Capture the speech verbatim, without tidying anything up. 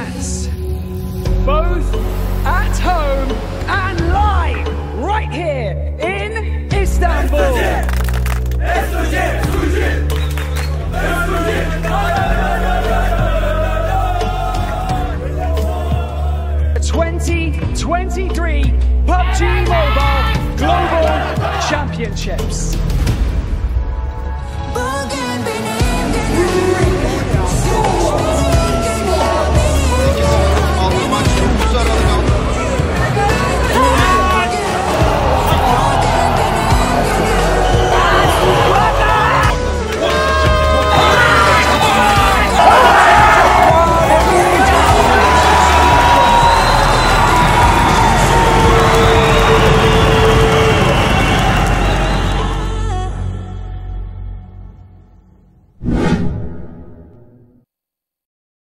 fans, both at home and live, right here in Istanbul. twenty twenty-three P U B G Mobile Global Championships.